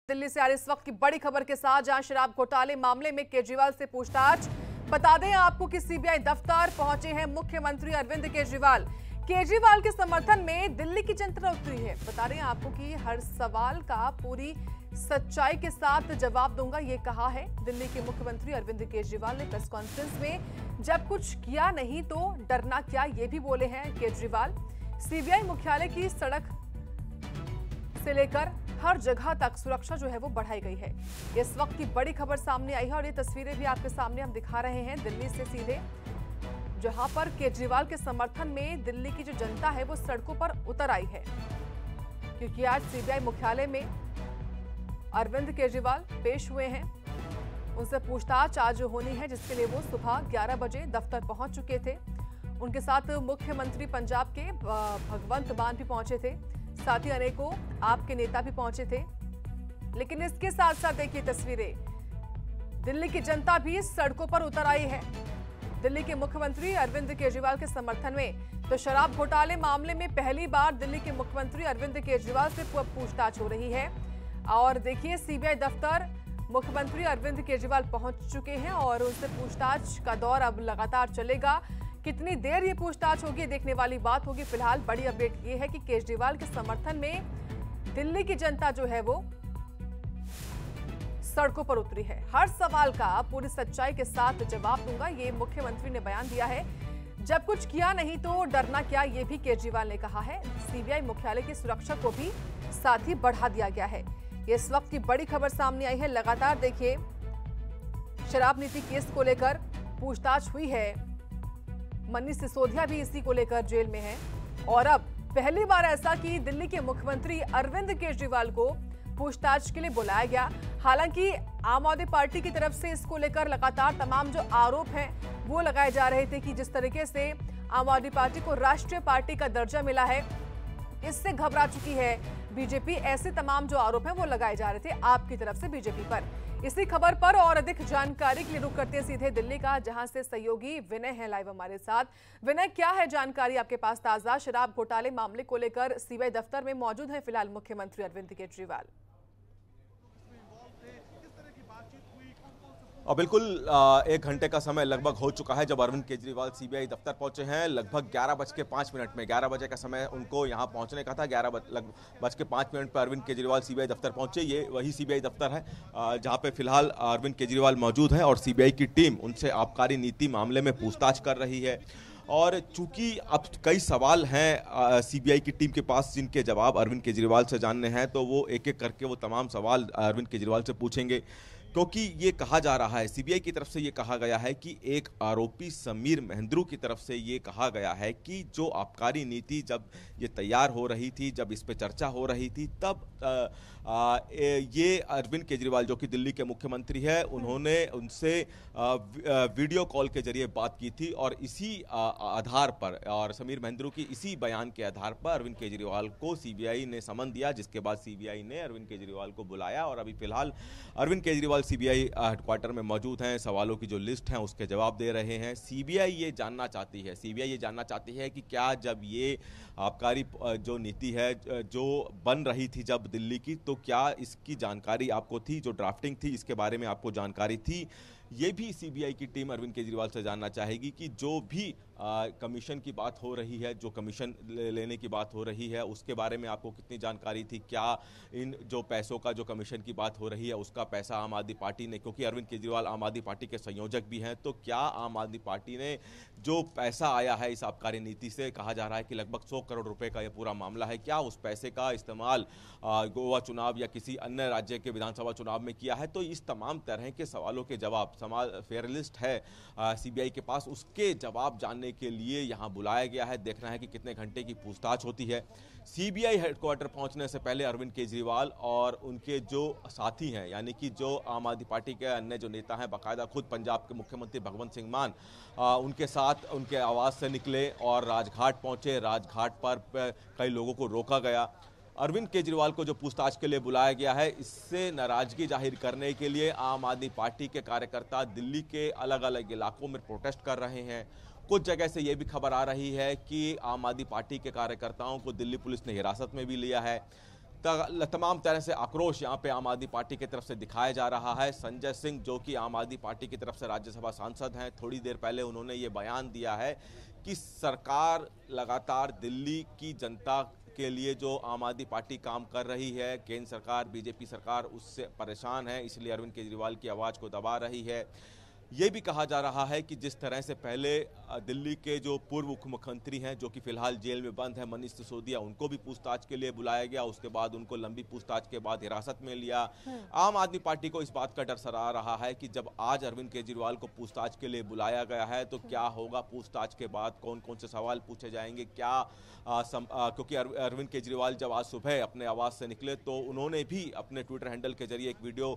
दिल्ली से आ रही इस वक्त की बड़ी खबर के साथ, जहां शराब घोटाले मामले में केजरीवाल से पूछताछ। बता दें आपको कि सीबीआई दफ्तर पहुंचे हैं मुख्यमंत्री अरविंद केजरीवाल। केजरीवाल के समर्थन में दिल्ली की जनता उतरी है। बता रहे हैं आपको कि हर सवाल का पूरी सच्चाई के साथ जवाब दूंगा, ये कहा है दिल्ली के मुख्यमंत्री अरविंद केजरीवाल ने प्रेस कॉन्फ्रेंस में। जब कुछ किया नहीं तो डरना क्या, ये भी बोले हैं केजरीवाल। सीबीआई मुख्यालय की सड़क से लेकर हर जगह तक सुरक्षा जो है वो बढ़ाई गई है। इस वक्त की बड़ी खबर सामने आई है और ये तस्वीरें भी आपके सामने हम दिखा रहे हैं दिल्ली से सीधे, जहां पर केजरीवाल के समर्थन में दिल्ली की जो जनता है वो सड़कों पर उतर आई है, क्योंकि आज सीबीआई मुख्यालय में अरविंद केजरीवाल पेश हुए हैं। उनसे पूछताछ आज होनी है, जिसके लिए वो सुबह 11 बजे दफ्तर पहुंच चुके थे। उनके साथ मुख्यमंत्री पंजाब के भगवंत मान भी पहुंचे थे, साथ ही अनेकों आपके नेता भी पहुंचे थे। लेकिन इसके साथ साथ देखिए तस्वीरें, दिल्ली की जनता भी सड़कों पर उतर आई है दिल्ली के मुख्यमंत्री अरविंद केजरीवाल के समर्थन में। तो शराब घोटाले मामले में पहली बार दिल्ली के मुख्यमंत्री अरविंद केजरीवाल से पूछताछ हो रही है। और देखिए सीबीआई दफ्तर मुख्यमंत्री अरविंद केजरीवाल पहुंच चुके हैं और उनसे पूछताछ का दौर अब लगातार चलेगा। कितनी देर ये पूछताछ होगी देखने वाली बात होगी। फिलहाल बड़ी अपडेट ये है कि केजरीवाल के समर्थन में दिल्ली की जनता जो है वो सड़कों पर उतरी है। हर सवाल का पूरी सच्चाई के साथ जवाब दूंगा, ये मुख्यमंत्री ने बयान दिया है। जब कुछ किया नहीं तो डरना क्या, ये भी केजरीवाल ने कहा है। सीबीआई मुख्यालय की सुरक्षा को भी साथ ही बढ़ा दिया गया है। ये इस वक्त की बड़ी खबर सामने आई है। लगातार देखिए शराब नीति केस को लेकर पूछताछ हुई है। मनीष सिसोदिया भी इसी को लेकर जेल में है और अब पहली बार ऐसा कि दिल्ली के मुख्यमंत्री अरविंद केजरीवाल को पूछताछ के लिए बुलाया गया। हालांकि आम आदमी पार्टी की तरफ से इसको लेकर लगातार तमाम जो आरोप हैं वो लगाए जा रहे थे कि जिस तरीके से आम आदमी पार्टी को राष्ट्रीय पार्टी का दर्जा मिला है, इससे घबरा चुकी है बीजेपी। ऐसे तमाम जो आरोप हैं वो लगाए जा रहे थे आपकी तरफ से बीजेपी पर। इसी खबर पर और अधिक जानकारी के लिए रुक करते हैं सीधे दिल्ली का, जहां से सहयोगी विनय है लाइव हमारे साथ। विनय, क्या है जानकारी आपके पास ताजा? शराब घोटाले मामले को लेकर सीबीआई दफ्तर में मौजूद है फिलहाल मुख्यमंत्री अरविंद केजरीवाल। और बिल्कुल 1 घंटे का समय लगभग हो चुका है जब अरविंद केजरीवाल सीबीआई दफ्तर पहुंचे हैं। लगभग 11:05 में 11 बजे का समय उनको यहां पहुंचने का था। 11:05 पर अरविंद केजरीवाल सीबीआई दफ्तर पहुंचे। ये वही सीबीआई दफ्तर है जहां पे फिलहाल अरविंद केजरीवाल मौजूद हैं और सीबीआई की टीम उनसे आबकारी नीति मामले में पूछताछ कर रही है। और चूंकि अब कई सवाल हैं सीबीआई की टीम के पास जिनके जवाब अरविंद केजरीवाल से जानने हैं, तो वो एक एक करके वो तमाम सवाल अरविंद केजरीवाल से पूछेंगे। क्योंकि ये कहा जा रहा है, सीबीआई की तरफ से ये कहा गया है कि एक आरोपी समीर महेंद्रू की तरफ से ये कहा गया है कि जो आबकारी नीति जब ये तैयार हो रही थी, जब इस पे चर्चा हो रही थी, तब ये अरविंद केजरीवाल जो कि दिल्ली के मुख्यमंत्री है, उन्होंने उनसे वीडियो कॉल के जरिए बात की थी और इसी आधार पर और समीर महेंद्रू की इसी बयान के आधार पर अरविंद केजरीवाल को सीबीआई ने समन दिया, जिसके बाद सीबीआई ने अरविंद केजरीवाल को बुलाया। और अभी फिलहाल अरविंद केजरीवाल सीबीआई हेडक्वार्टर में मौजूद हैं, सवालों की जो लिस्ट है उसके जवाब दे रहे हैं। सीबीआई ये जानना चाहती है कि क्या जब ये आबकारी जो नीति है जो बन रही थी जब दिल्ली की, तो क्या इसकी जानकारी आपको थी? जो ड्राफ्टिंग थी इसके बारे में आपको जानकारी थी? ये भी सीबीआई की टीम अरविंद केजरीवाल से जानना चाहेगी कि जो भी कमीशन की बात हो रही है, जो कमीशन लेने की बात हो रही है, उसके बारे में आपको कितनी जानकारी थी? क्या इन जो पैसों का जो कमीशन की बात हो रही है उसका पैसा आम आदमी पार्टी ने, क्योंकि अरविंद केजरीवाल आम आदमी पार्टी के संयोजक भी हैं, तो क्या आम आदमी पार्टी ने जो पैसा आया है इस आबकारी नीति से, कहा जा रहा है कि लगभग 100 करोड़ रुपए का यह पूरा मामला है, क्या उस पैसे का इस्तेमाल गोवा चुनाव या किसी अन्य राज्य के विधानसभा चुनाव में किया है? तो इस तमाम तरह के सवालों के जवाब फेयर लिस्ट है सीबीआई के पास, उसके जवाब जानने के लिए यहां बुलाया गया है। देखना है कि कितने घंटे की पूछताछ होती है। सीबीआई हेडक्वार्टर पहुंचने से पहले अरविंद केजरीवाल और उनके जो साथी हैं, यानी कि जो आम आदमी पार्टी के अन्य जो नेता हैं, बाकायदा खुद पंजाब के मुख्यमंत्री भगवंत सिंह मान उनके साथ उनके आवास से निकले और राजघाट पहुंचे। राजघाट पर कई लोगों को रोका गया। अरविंद केजरीवाल को जो पूछताछ के लिए बुलाया गया है, इससे नाराजगी जाहिर करने के लिए आम आदमी पार्टी के कार्यकर्ता दिल्ली के अलग अलग इलाकों में प्रोटेस्ट कर रहे हैं। कुछ जगह से ये भी खबर आ रही है कि आम आदमी पार्टी के कार्यकर्ताओं को दिल्ली पुलिस ने हिरासत में भी लिया है। तमाम तरह से आक्रोश यहाँ पे आम आदमी पार्टी की तरफ से दिखाया जा रहा है। संजय सिंह जो कि आम आदमी पार्टी की तरफ से राज्यसभा सांसद हैं, थोड़ी देर पहले उन्होंने ये बयान दिया है कि सरकार लगातार दिल्ली की जनता के लिए जो आम आदमी पार्टी काम कर रही है, केंद्र सरकार बीजेपी सरकार उससे परेशान है, इसलिए अरविंद केजरीवाल की आवाज़ को दबा रही है। ये भी कहा जा रहा है कि जिस तरह से पहले दिल्ली के जो पूर्व मुख्यमंत्री हैं जो कि फिलहाल जेल में बंद है, मनीष सिसोदिया, उनको भी पूछताछ के लिए बुलाया गया, उसके बाद उनको लंबी पूछताछ के बाद हिरासत में लिया। आम आदमी पार्टी को इस बात का डर सता रहा है कि जब आज अरविंद केजरीवाल को पूछताछ के लिए बुलाया गया है तो क्या होगा, पूछताछ के बाद कौन कौन से सवाल पूछे जाएंगे, क्या क्योंकि अरविंद केजरीवाल जब आज सुबह अपने आवास से निकले तो उन्होंने भी अपने ट्विटर हैंडल के जरिए एक वीडियो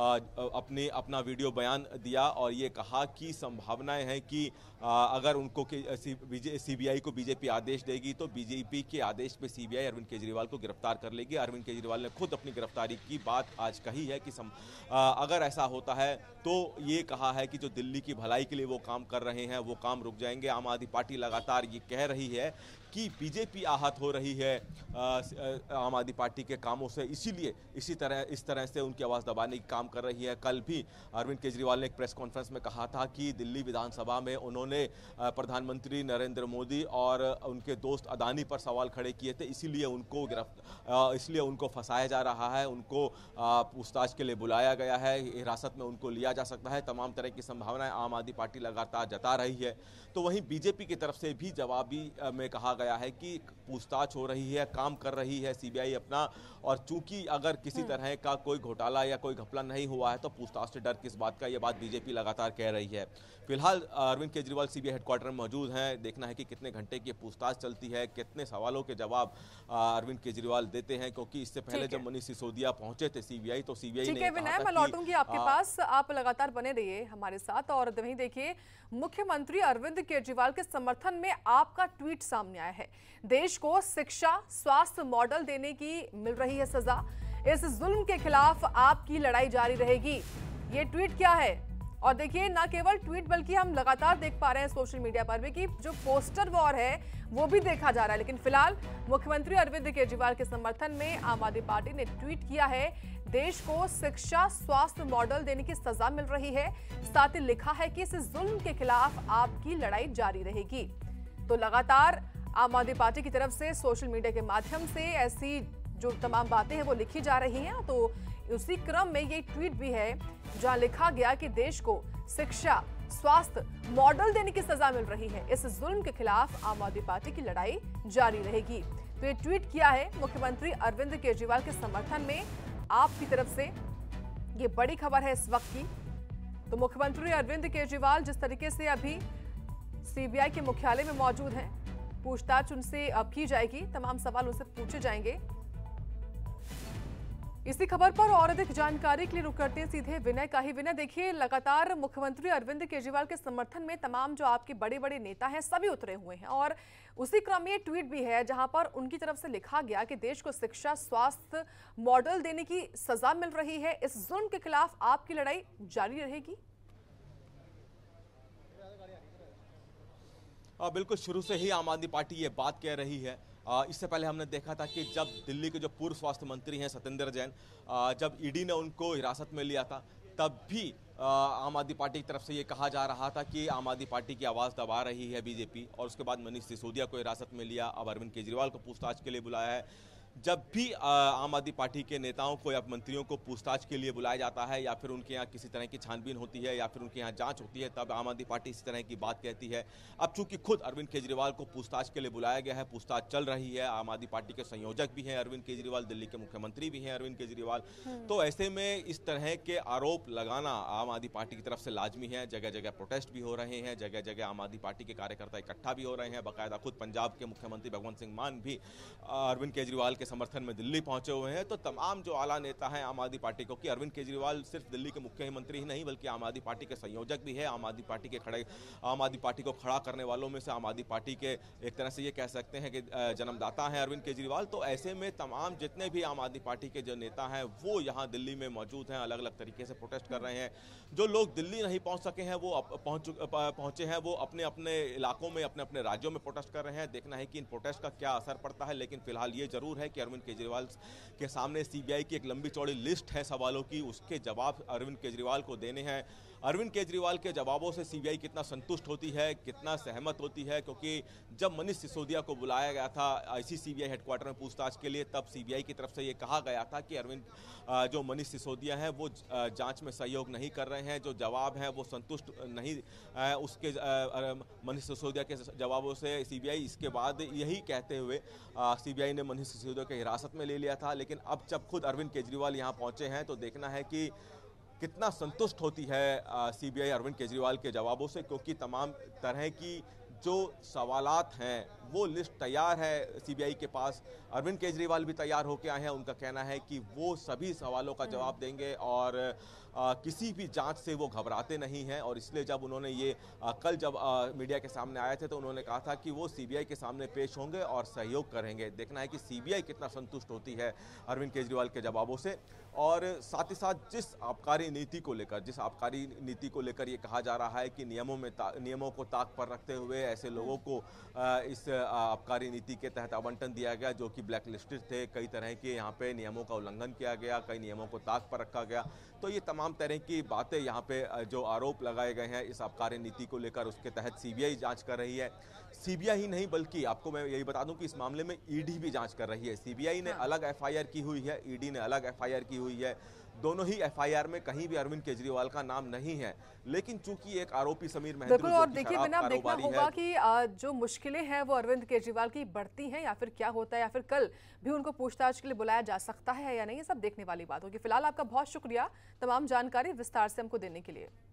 अपना वीडियो बयान दिया और ये कहा कि संभावनाएं हैं कि अगर उनको सीबीआई को बीजेपी आदेश देगी तो बीजेपी के आदेश पे सीबीआई अरविंद केजरीवाल को गिरफ्तार कर लेगी। अरविंद केजरीवाल ने खुद अपनी गिरफ्तारी की बात आज कही है कि अगर ऐसा होता है तो ये कहा है कि जो दिल्ली की भलाई के लिए वो काम कर रहे हैं वो काम रुक जाएंगे। आम आदमी पार्टी लगातार ये कह रही है कि बीजेपी आहत हो रही है आम आदमी पार्टी के कामों से, इसीलिए इस तरह से उनकी आवाज़ दबाने की काम कर रही है। कल भी अरविंद केजरीवाल ने एक प्रेस कॉन्फ्रेंस में कहा था कि दिल्ली विधानसभा में उन्होंने प्रधानमंत्री नरेंद्र मोदी और उनके दोस्त अदानी पर सवाल खड़े किए थे, इसीलिए उनको फंसाया जा रहा है, उनको पूछताछ के लिए बुलाया गया है, हिरासत में उनको लिया जा सकता है। तमाम तरह की संभावनाएं आम आदमी पार्टी लगातार जता रही है। तो वहीं बीजेपी की तरफ से भी जवाबी में कहा गया है कि पूछताछ हो रही है, काम कर रही है सीबीआई अपना, और चूंकि अगर किसी तरह का कोई घोटाला या कोई घपला नहीं हुआ है तो पूछताछ से डर किस बात का, यह बात बीजेपी लगातार कह रही है। फिलहाल अरविंद केजरीवाल सीबीआई हेडक्वार्टर में मौजूद हैं। देखना है कि कितने घंटे की पूछताछ चलती है, कितने सवालों के जवाब अरविंद केजरीवाल देते हैं, क्योंकि इससे पहले जब मनीष सिसोदिया पहुंचे थे सीबीआई तो सीबीआई ने कहा था मैं लौटूंगी आपके पास, आप लगातार बने रहिए हमारे साथ। और वहीं देखिए, मुख्यमंत्री अरविंद केजरीवाल के समर्थन में आपका ट्वीट सामने आया है। देश को शिक्षा स्वास्थ्य मॉडल देने की मिल रही है सजा, इस जुल्म के खिलाफ आपकी लड़ाई जारी रहेगी। ये ट्वीट क्या है? और देखिए, ना केवल ट्वीट बल्कि हम लगातार देख पा रहे हैं सोशल मीडिया पर भी कि जो पोस्टर वॉर है वो भी देखा जा रहा है। लेकिन फिलहाल मुख्यमंत्री अरविंद केजरीवाल के समर्थन में आम आदमी पार्टी ने ट्वीट किया है, देश को शिक्षा स्वास्थ्य मॉडल देने की सजा मिल रही है, साथ ही लिखा है कि इस जुल्म के खिलाफ आपकी लड़ाई जारी रहेगी। तो लगातार आम आदमी पार्टी की तरफ से सोशल मीडिया के माध्यम से ऐसी जो तमाम बातें हैं वो लिखी जा रही हैं। तो उसी क्रम में ये ट्वीट भी है जहां लिखा गया कि देश को शिक्षा स्वास्थ्य मॉडल देने की सजा मिल रही है, इस जुल्म के खिलाफ आम आदमी पार्टी की लड़ाई जारी रहेगी। तो ये ट्वीट किया है मुख्यमंत्री अरविंद केजरीवाल के समर्थन में आपकी तरफ से। ये बड़ी खबर है इस वक्त की। तो मुख्यमंत्री अरविंद केजरीवाल जिस तरीके से अभी सीबीआई के मुख्यालय में मौजूद हैं, पूछताछ उनसे अब की जाएगी, तमाम सवाल उनसे पूछे जाएंगे। इसी खबर पर और अधिक जानकारी के लिए रुक करते हैं सीधे विनय का ही। विनय, देखिए, लगातार मुख्यमंत्री अरविंद केजरीवाल के समर्थन में तमाम जो आपके बड़े बड़े नेता हैं सभी उतरे हुए हैं, और उसी क्रम में ट्वीट भी है जहां पर उनकी तरफ से लिखा गया कि देश को शिक्षा स्वास्थ्य मॉडल देने की सजा मिल रही है, इस जुल्म के खिलाफ आपकी लड़ाई जारी रहेगी। बिल्कुल, शुरू से ही आम आदमी पार्टी ये बात कह रही है। इससे पहले हमने देखा था कि जब दिल्ली के जो पूर्व स्वास्थ्य मंत्री हैं सत्येंद्र जैन, जब ईडी ने उनको हिरासत में लिया था तब भी आम आदमी पार्टी की तरफ से ये कहा जा रहा था कि आम आदमी पार्टी की आवाज़ दबा रही है बीजेपी, और उसके बाद मनीष सिसोदिया को हिरासत में लिया, अब अरविंद केजरीवाल को पूछताछ के लिए बुलाया है। जब भी आम आदमी पार्टी के नेताओं को या मंत्रियों को पूछताछ के लिए बुलाया जाता है या फिर उनके यहाँ किसी तरह की छानबीन होती है या फिर उनके यहाँ जांच होती है, तब आम आदमी पार्टी इस तरह की बात कहती है। अब चूंकि खुद अरविंद केजरीवाल को पूछताछ के लिए बुलाया गया है, पूछताछ चल रही है, आम आदमी पार्टी के संयोजक भी हैं अरविंद केजरीवाल, दिल्ली के मुख्यमंत्री भी हैं अरविंद केजरीवाल, तो ऐसे में इस तरह के आरोप लगाना आम आदमी पार्टी की तरफ से लाजमी है। जगह जगह प्रोटेस्ट भी हो रहे हैं, जगह जगह आम आदमी पार्टी के कार्यकर्ता इकट्ठा भी हो रहे हैं। बाकायदा खुद पंजाब के मुख्यमंत्री भगवंत सिंह मान भी अरविंद केजरीवाल के समर्थन में दिल्ली पहुंचे हुए हैं। तो तमाम जो आला नेता हैं आम आदमी पार्टी को, कि अरविंद केजरीवाल सिर्फ दिल्ली के मुख्यमंत्री ही नहीं बल्कि आम आदमी पार्टी के संयोजक भी है, आम आदमी पार्टी को खड़ा करने वालों में से आम आदमी पार्टी के एक तरह से ये कह सकते हैं कि जन्मदाता हैं अरविंद केजरीवाल। तो ऐसे में तमाम जितने भी आम आदमी पार्टी के जो नेता हैं वो यहाँ दिल्ली में मौजूद हैं, अलग अलग तरीके से प्रोटेस्ट कर रहे हैं। जो लोग दिल्ली नहीं पहुंच सके हैं वो पहुंचे हैं, वो अपने अपने इलाकों में अपने अपने राज्यों में प्रोटेस्ट कर रहे हैं। देखना है कि इन प्रोटेस्ट का क्या असर पड़ता है, लेकिन फिलहाल ये जरूर है है कि अरविंद केजरीवाल के सामने सीबीआई की एक लंबी चौड़ी लिस्ट है सवालों की, उसके जवाब अरविंद केजरीवाल को देने हैं। अरविंद केजरीवाल के जवाबों से सीबीआई कितना संतुष्ट होती है, कितना सहमत होती है, क्योंकि जब मनीष सिसोदिया को बुलाया गया था इसी सीबीआई हेडक्वार्टर में पूछताछ के लिए, तब सीबीआई की तरफ से ये कहा गया था कि अरविंद जो मनीष सिसोदिया हैं वो जांच में सहयोग नहीं कर रहे हैं, जो जवाब हैं वो संतुष्ट नहीं उसके मनीष सिसोदिया के जवाबों से सीबीआई इसके बाद यही कहते हुए सीबीआई ने मनीष सिसोदिया को हिरासत में ले लिया था। लेकिन अब जब खुद अरविंद केजरीवाल यहाँ पहुंचे हैं तो देखना है कि कितना संतुष्ट होती है सीबीआई अरविंद केजरीवाल के जवाबों से, क्योंकि तमाम तरह की जो सवालात हैं वो लिस्ट तैयार है सीबीआई के पास। अरविंद केजरीवाल भी तैयार होकर आए हैं, उनका कहना है कि वो सभी सवालों का जवाब देंगे और किसी भी जांच से वो घबराते नहीं हैं। और इसलिए जब उन्होंने ये कल जब मीडिया के सामने आए थे तो उन्होंने कहा था कि वो सीबीआई के सामने पेश होंगे और सहयोग करेंगे। देखना है कि सीबीआई कितना संतुष्ट होती है अरविंद केजरीवाल के जवाबों से। और साथ ही साथ जिस आबकारी नीति को लेकर ये कहा जा रहा है कि नियमों को ताक पर रखते हुए ऐसे लोगों को इस आबकारी नीति के तहत आवंटन दिया गया जो कि ब्लैक लिस्टेड थे, कई तरह के यहाँ पे नियमों का उल्लंघन किया गया, कई नियमों को ताक पर रखा गया। तो ये तमाम तरह की बातें यहाँ पे जो आरोप लगाए गए हैं इस आबकारी नीति को लेकर, उसके तहत सीबीआई जांच कर रही है। सीबीआई ही नहीं बल्कि आपको मैं यही बता दूं कि इस मामले में ईडी भी जांच कर रही है। सीबीआई ने अलग एफआईआर की हुई है, ईडी ने अलग एफआईआर की हुई है। दोनों ही एफआईआर में कहीं भी अरविंद केजरीवाल का नाम नहीं है, लेकिन चूंकि एक आरोपी समीर महंद्रू बिल्कुल। और देखिए बिना देखना होगा कि जो मुश्किलें हैं वो अरविंद केजरीवाल की बढ़ती हैं या फिर क्या होता है, या फिर कल भी उनको पूछताछ के लिए बुलाया जा सकता है या नहीं, ये सब देखने वाली बात होगी। फिलहाल आपका बहुत शुक्रिया तमाम जानकारी विस्तार से हमको देने के लिए।